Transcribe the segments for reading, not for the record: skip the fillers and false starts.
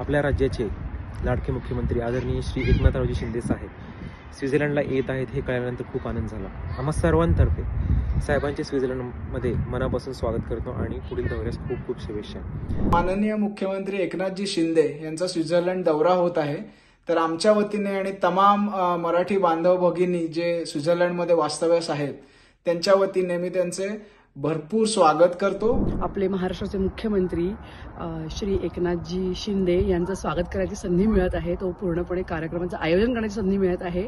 आपल्या राज्याचे लाडके मुख्यमंत्री आदरणीय श्री एकनाथरावजी शिंदे साहेब स्वित्झर्लंडला येत आहेत हे कळल्यानंतर खूप आनंद झाला। आम्हा सर्वांतर्फे साहेबांचे स्वित्झर्लंडमध्ये मनापासून स्वागत करतो आणि पुढील दौऱ्यास खूप खूप शुभेच्छा। माननीय मुख्यमंत्री एकनाथजी शिंदे यांचा स्वित्झर्लंड दौरा होत आहे, तर आमच्या वतीने आणि तमाम मराठी बांधव भगिनी जे स्वित्झर्लंडमध्ये वास्तव्यास आहेत त्यांच्या वतीने मी त्यांचे भरपूर स्वागत करतो। आपले महाराष्ट्राचे मुख्यमंत्री श्री एकनाथजी शिंदे यांचं स्वागत करायची संधी मिळत आहे, तो पूर्णपणे कार्यक्रमाचं आयोजन करण्याची संधी मिळत आहे।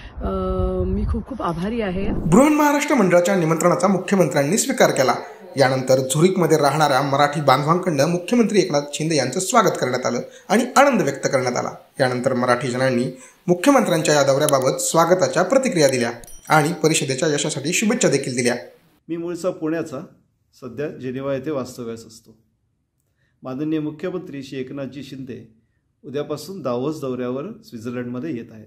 मी खूप खूप आभारी आहे। बृहन महाराष्ट्र मंडळाच्या निमंत्रणाचा मुख्यमंत्र्यांनी स्वीकार केला। यानंतर झुरिकमध्ये राहणाऱ्या मराठी बांधवांकडून मुख्यमंत्री एकनाथ शिंदे यांचं स्वागत करण्यात आलं आणि आनंद व्यक्त करण्यात आला। यानंतर मराठी जनांनी मुख्यमंत्र्यांच्या या दौऱ्याबाबत स्वागताच्या प्रतिक्रिया दिल्या आणि परिषदेच्या यशासाठी शुभेच्छा देखील दिल्या। मी मूळचा पुण्याचा, सध्या जेनेवा येथे वास्तव्यास असतो। माननीय मुख्यमंत्री श्री एकनाथजी शिंदे उद्यापासून दावोस दौऱ्यावर स्वित्झर्लंडमध्ये येत आहेत।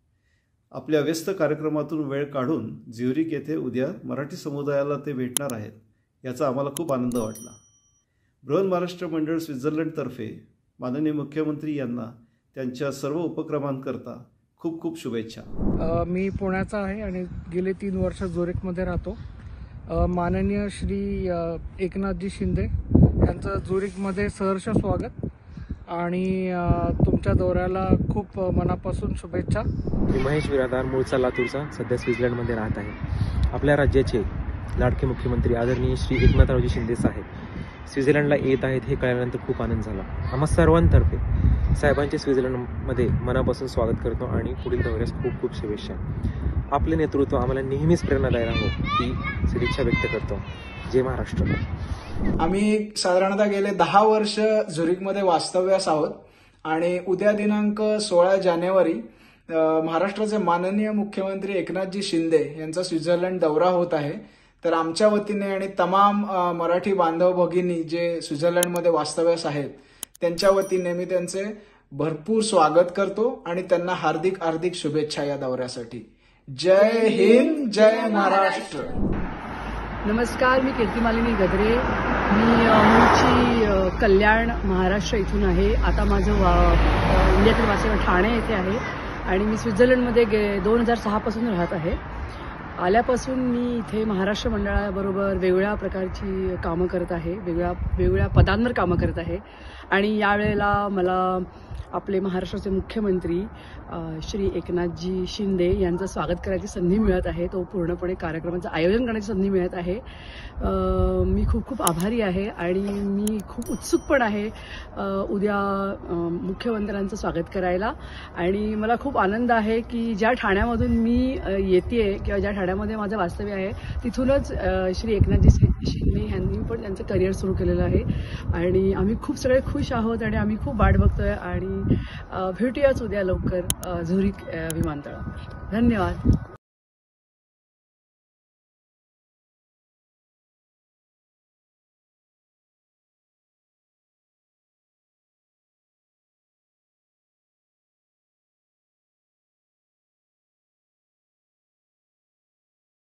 आपल्या व्यस्त कार्यक्रमातून वेळ काढून झ्युरिक येथे उद्या मराठी समुदायाला ते भेटणार आहेत, याचा आम्हाला खूप आनंद वाटला। बृहन महाराष्ट्र मंडळ स्वित्झर्लंडतर्फे माननीय मुख्यमंत्री यांना त्यांच्या सर्व उपक्रमांकरता खूप खूप शुभेच्छा। मी पुण्याचा आहे आणि गेले 3 वर्ष झुरिकमध्ये राहतो। माननीय श्री एकनाथजी शिंदे यांचं झुरिकमध्ये सहर्ष स्वागत आणि तुमच्या दौऱ्याला खूप मनापासून शुभेच्छा। मी महेश विरादार, मूळचा लातूरचा, सध्या स्वित्झर्लंडमध्ये राहत आहे। आपल्या राज्याचे लाडके मुख्यमंत्री आदरणीय श्री एकनाथरावजी शिंदे साहेब स्वित्झर्लंडला येत आहेत हे कळल्यानंतर खूप आनंद झाला। आम्हा सर्वांतर्फे साहेबांचे स्वित्झर्लंडमध्ये मनापासून स्वागत करतो आणि पुढील दौऱ्यास खूप खूप शुभेच्छा। आपले नेतृत्व आम्हाला नेहमीच प्रेरणादायी राहो ही सदिच्छा व्यक्त करतो। जय महाराष्ट्र। आम्ही साधारणतः गेले 10 वर्ष झुरिकमध्ये वास्तव्यास आहोत आणि उद्या दिनांक 16 जानेवारी महाराष्ट्राचे माननीय मुख्यमंत्री एकनाथजी शिंदे यांचा स्वित्झर्लंड दौरा होत आहे, तर आमच्या वतीने आणि तमाम मराठी बांधव भगिनी जे स्वित्झर्लंडमध्ये वास्तव्यास आहेत त्यांच्या वतीने मी त्यांचे भरपूर स्वागत करतो आणि त्यांना हार्दिक हार्दिक शुभेच्छा या दौऱ्यासाठी। जय हिंद, जय महाराष्ट्र। नमस्कार, मी कीर्तिमालिनी गद्रे। मी मूळची कल्याण महाराष्ट्र इथून आहे। आता माझं इंडियातील वास्तव्य ठाणे येथे आहे आणि मी स्वित्झर्लंडमध्ये 2006 पासून राहत आहे। आल्यापासून मी इथे महाराष्ट्र मंडळाबरोबर वेगवेगळ्या प्रकारची कामं करत आहे, वेगवेगळ्या पदांवर कामं करत आहे आणि यावेळेला मला आपले महाराष्ट्राचे मुख्यमंत्री श्री एकनाथजी शिंदे यांचं स्वागत करायची संधी मिळत आहे, तो पूर्णपणे कार्यक्रमाचं आयोजन करण्याची संधी मिळत आहे। मी खूप खूप आभारी आहे आणि मी खूप उत्सुक पण आहे उद्या मुख्यमंत्र्यांचं स्वागत करायला। आणि मला खूप आनंद आहे की ज्या ठाण्यामधून मी येते किंवा ज्या ठाण्यामध्ये माझं वास्तव्य आहे तिथूनच श्री एकनाथजी शिंदे यांनी पण त्यांचं करिअर सुरू केलेलं आहे आणि आम्ही खूप सगळे खुश आहोत आणि आम्ही खूप वाट बघतोय आणि भेटूयाच उद्या लवकर झुरिक विमानतळावर। धन्यवाद।